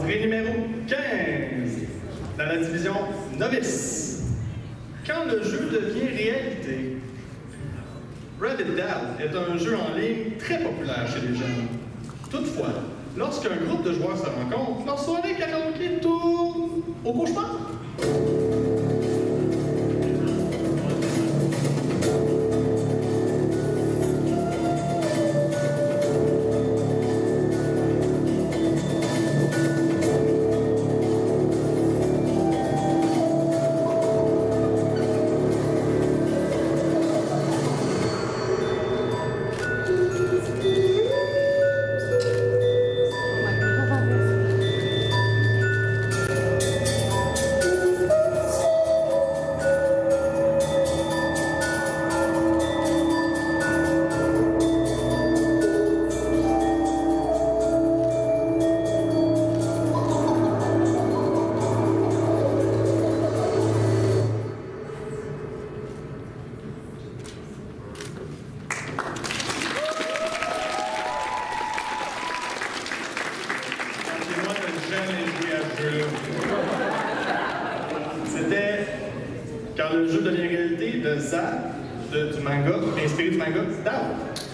Prix numéro 15, dans la division novice. Quand le jeu devient réalité. Rabbit Dad est un jeu en ligne très populaire chez les jeunes. Toutefois, lorsqu'un groupe de joueurs se rencontre, leur soirée karaoké tourne au cauchemar. C'était quand le jeu devient réalité de Za, du manga, inspiré du manga Dao.